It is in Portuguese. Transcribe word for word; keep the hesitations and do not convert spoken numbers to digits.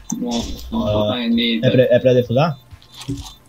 Bom, Ah, vai, é, Nita. pra, é pra defusar?